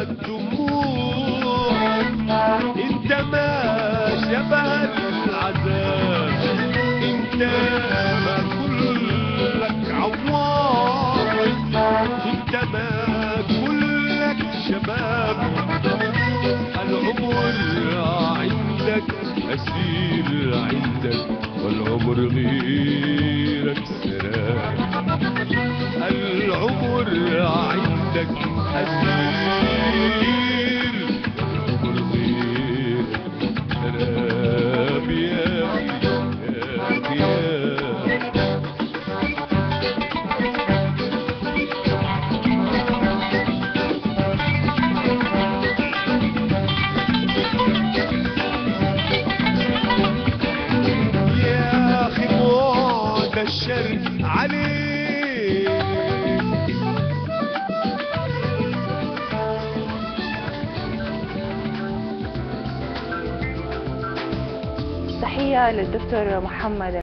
الدموع، انت ما شبه العذاب، انت ما كلك عوار، انت ما كلك شباب، العمر عندك أسير عندك، والعمر غيرك سلام، العمر عندك أسير، والعمر غيرك سلام يا الشر عليك. تحية للدكتور محمد